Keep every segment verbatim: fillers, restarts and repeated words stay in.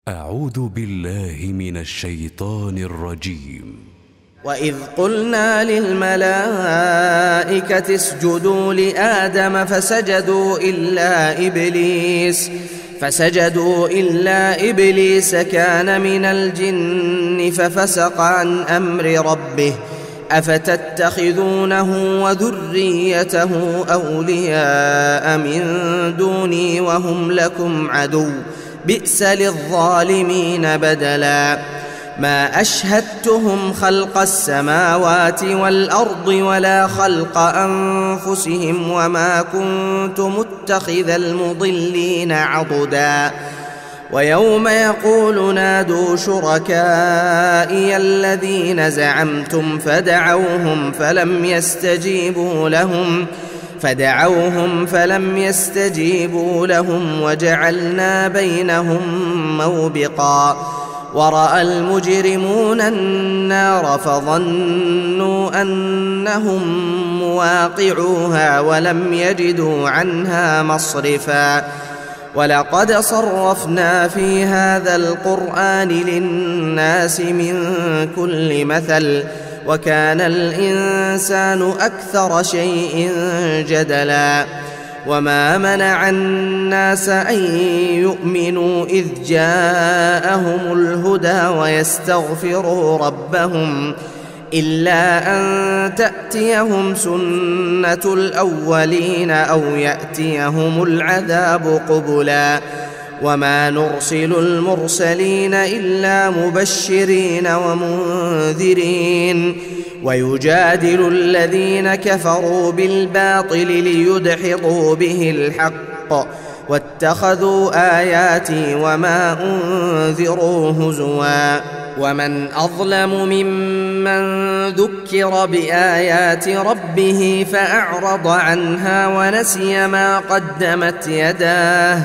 أعوذ بالله من الشيطان الرجيم. وإذ قلنا للملائكة اسجدوا لآدم فسجدوا إلا إبليس فسجدوا إلا إبليس كان من الجن ففسق عن أمر ربه أفتتخذونه وذريته أولياء من دوني وهم لكم عدو بئس للظالمين بدلا ما أشهدتهم خلق السماوات والأرض ولا خلق أنفسهم وما كنت متخذ المضلين عضدا ويوم يقول نادوا شركائي الذين زعمتم فدعوهم فلم يستجيبوا لهم فدعوهم فلم يستجيبوا لهم وجعلنا بينهم موبقا ورأى المجرمون النار فظنوا أنهم مواقعوها ولم يجدوا عنها مصرفا ولقد صرفنا في هذا القرآن للناس من كل مثل وكان الإنسان أكثر شيء جدلا وما منع الناس أن يؤمنوا إذ جاءهم الهدى ويستغفروا ربهم إلا أن تأتيهم سنة الأولين أو يأتيهم العذاب قبلا وما نرسل المرسلين إلا مبشرين ومنذرين ويجادل الذين كفروا بالباطل ليدحضوا به الحق واتخذوا آياتي وما أنذروا هزوا ومن أظلم ممن ذكر بآيات ربه فأعرض عنها ونسي ما قدمت يداه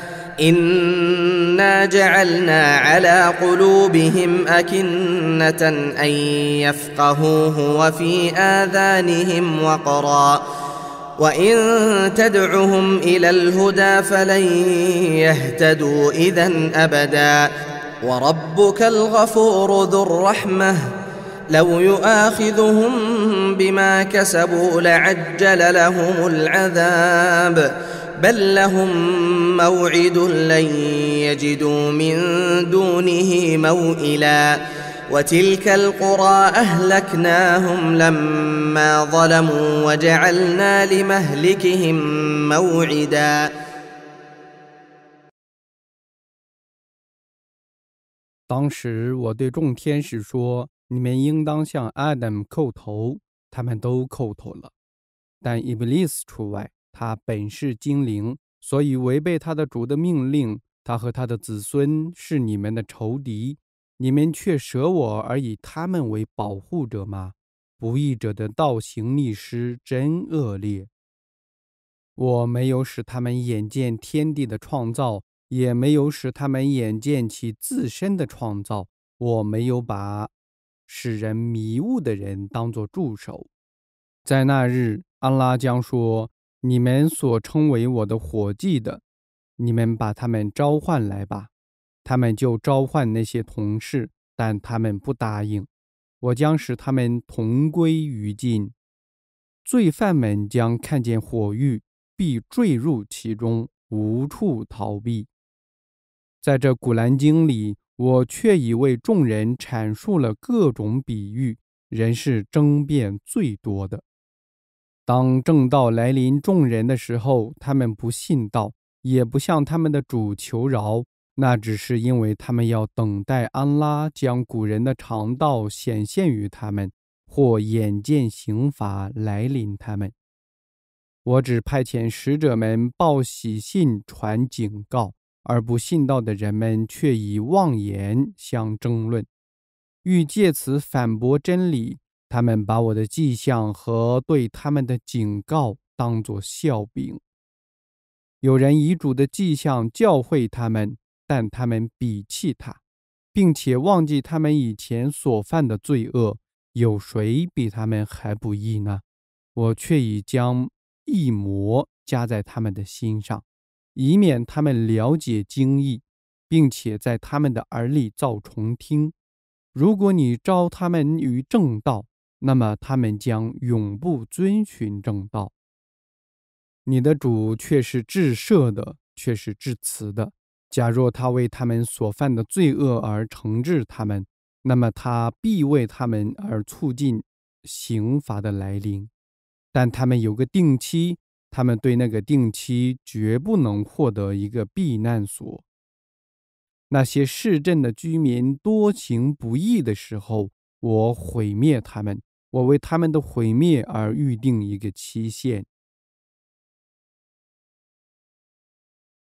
إنا جعلنا على قلوبهم أكنة أن يفقهوه وفي آذانهم وقرا وإن تدعهم إلى الهدى فلن يهتدوا إذن أبدا وربك الغفور ذو الرحمة لو يؤاخذهم بما كسبوا لعجل لهم العذاب بل لهم موعد لن يجدوا من دونه موئلا وتلك القرى أهلكناهم لما ظلموا وجعلنا لمهلكهم موعدا 当时我对众天使说：“你们应当向 Adam 叩头。”他们都叩头了，但伊布利斯除外。他本是精灵，所以违背他的主的命令。他和他的子孙是你们的仇敌，你们却舍我而以他们为保护者吗？不义者的倒行逆施真恶劣。我没有使他们眼见天地的创造，也没有使他们眼见其自身的创造。我没有把使人迷雾的人当作助手。在那日，安拉将说：“你们所称为我的伙计的，你们把他们召唤来吧。”他们就召唤那些同事，但他们不答应。我将使他们同归于尽。罪犯们将看见火狱，必坠入其中，无处逃避。在这古兰经里，我却已为众人阐述了各种比喻，人是争辩最多的。当正道来临众人的时候，他们不信道，也不向他们的主求饶，那只是因为他们要等待安拉将古人的常道显现于他们，或眼见刑罚来临他们。我只派遣使者们报喜信传警告，而不信道的人们却以妄言相争论，欲借此反驳真理。他们把我的迹象和对他们的警告当作笑柄。有人以主的迹象教诲他们，但他们鄙弃他，并且忘记他们以前所犯的罪恶。有谁比他们还不义呢？我却已将一魔加在他们的心上，以免他们了解经义。 并且在他们的耳里造重听。如果你招他们于正道，那么他们将永不遵循正道。你的主却是至赦的，却是至慈的。假若他为他们所犯的罪恶而惩治他们，那么他必为他们而促进刑罚的来临。但他们有个定期，他们对那个定期绝不能获得一个避难所。那些市镇的居民多行不义的时候，我毁灭他们，我为他们的毁灭而预定一个期限。